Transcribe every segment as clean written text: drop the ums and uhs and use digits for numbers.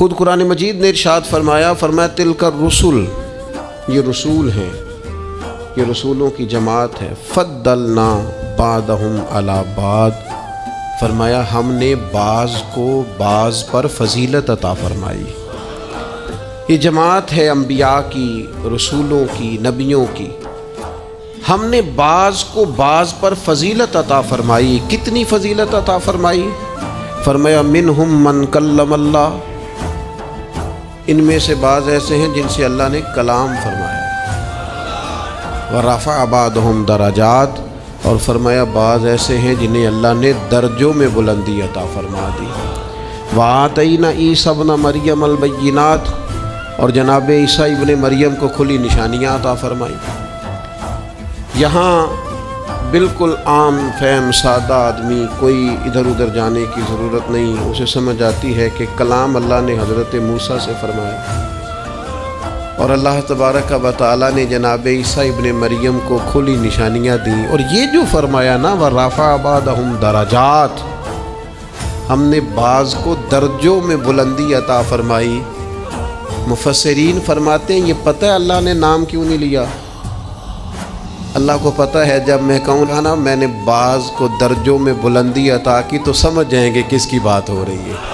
خود قرآن مجید نے ارشاد فرمایا تلک الرسل، یہ رسول ہیں، یہ رسولوں کی جماعت ہے، فضلنا بعضهم علی بعض، فرمایا ہم نے بعض کو بعض پر فضیلت عطا فرمائی۔ یہ جماعت ہے انبیاء کی، رسولوں کی، نبیوں کی، ہم نے بعض کو بعض پر فضیلت عطا فرمائی۔ کتنی فضیلت عطا فرمائی؟ فرمایا منہم من کلم اللہ، ان میں سے بعض ایسے ہیں جن سے اللہ نے کلام فرمایا، ورفع بعضهم درجات، اور فرمایا بعض ایسے ہیں جنہیں اللہ نے درجوں میں بلندی عطا فرما دی۔ وآتینا عیسیٰ ابن مریم البینات، اور جناب عیسیٰ ابن مریم کو کھلی نشانیاں عطا فرمائی۔ یہاں بالکل عام فہم سادہ آدمی، کوئی ادھر ادھر جانے کی ضرورت نہیں، اسے سمجھ آتی ہے کہ کلام اللہ نے حضرت موسیٰ سے فرمایا، اور اللہ تبارک و تعالیٰ نے جناب عیسیٰ ابن مریم کو کھلی نشانیاں دیں، اور یہ جو فرمایا نا وَرَفَعَ بَعْضَهُمْ دَرَجَاتٍ، ہم نے بعض کو درجوں میں بلندی عطا فرمائی۔ مفسرین فرماتے ہیں یہ پتہ ہے اللہ نے نام کیوں نہیں لیا؟ اللہ کو پتہ ہے جب میں کہوں گا نا میں نے بعض کو درجوں میں بلندی عطا کی تو سمجھ جائیں گے کس کی بات ہو رہی ہے،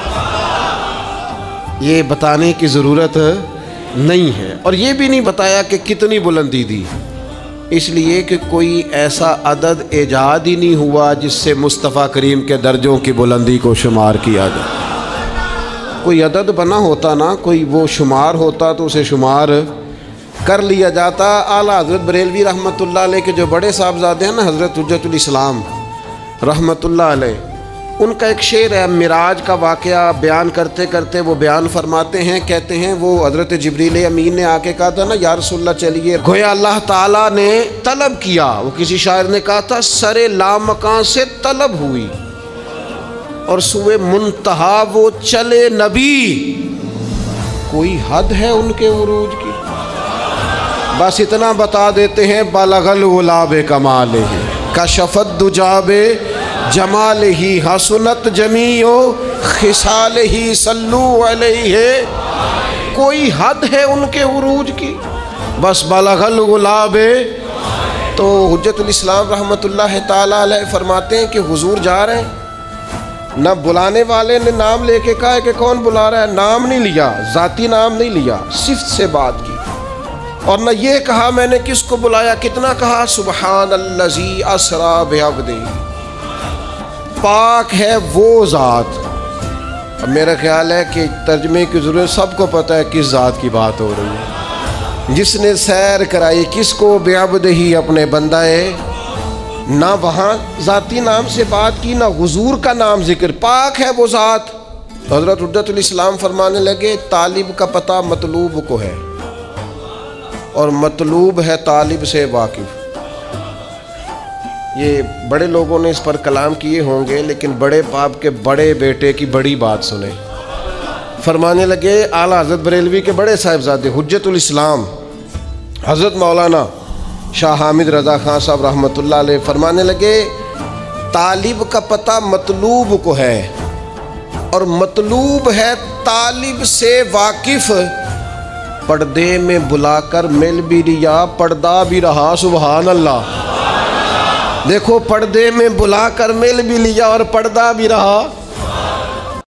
یہ بتانے کی ضرورت نہیں ہے، اور یہ بھی نہیں بتایا کہ کتنی بلندی دی، اس لیے کہ کوئی ایسا عدد ایجاد ہی نہیں ہوا جس سے مصطفیٰ کریم کے درجوں کی بلندی کو شمار کیا جائے۔ کوئی عدد بنا ہوتا نا، کوئی وہ شمار ہوتا تو اسے شمار کر لیا جاتا۔ اعلیٰ حضرت بریلوی رحمۃ اللہ علیہ کے جو بڑے صاحبزادے ہیں نا، حضرت حجت الاسلام رحمۃ اللہ علیہ، ان کا ایک شعر ہے، معراج کا واقعہ بیان کرتے کرتے وہ بیان فرماتے ہیں، کہتے ہیں وہ حضرت جبریل امین نے آ کے کہا تھا نا یا رسول اللہ چلیے، گویا اللہ تعالیٰ نے طلب کیا، وہ کسی شاعر نے کہا تھا سر لامکاں سے طلب ہوئی، اور سوئے منتہا وہ چلے نبی، کوئی حد ہے ان کے عروج کی؟ بس اتنا بتا دیتے ہیں بلغ الغلاب کمالہ کشفت دجاب جمالہ حسنت جمیع خصالہ صلو علیہ، کوئی حد ہے ان کے عروج کی؟ بس بلغ الغلاب۔ تو حجت الاسلام رحمۃ اللہ تعالیٰ علیہ فرماتے ہیں کہ حضور جا رہے ہیں، نہ بلانے والے نے نام لے کے کہا کہ کون بلا رہا ہے، نام نہیں لیا، ذاتی نام نہیں لیا، صفت سے بات کی، اور نہ یہ کہا میں نے کس کو بلایا، کتنا کہا سبحان الذی اسری بعبدہ، پاک ہے وہ ذات۔ اب میرا خیال ہے کہ ترجمے کی ضرورت، سب کو پتہ ہے کس ذات کی بات ہو رہی ہے، جس نے سیر کرائی کس کو، بعبدہ اپنے بندہ ہے، نہ وہاں ذاتی نام سے بات کی، نہ حضور کا نام ذکر، پاک ہے وہ ذات۔ حضرت حجت الاسلام فرمانے لگے طالب کا پتہ مطلوب کو ہے، اور مطلوب ہے طالب سے واقف۔ یہ بڑے لوگوں نے اس پر کلام کیے ہوں گے، لیکن بڑے باپ کے بڑے بیٹے کی بڑی بات سنیں۔ فرمانے لگے اعلیٰ حضرت بریلوی کے بڑے صاحبزادے حجت الاسلام حضرت مولانا شاہ حامد رضا خان صاحب رحمۃ اللہ علیہ فرمانے لگے طالب کا پتہ مطلوب کو ہے، اور مطلوب ہے طالب سے واقف، پردے میں بلا کر مل بھی لیا پردہ بھی رہا، سبحان اللہ۔ دیکھو پردے میں بلا کر مل بھی لیا اور پردہ بھی رہا،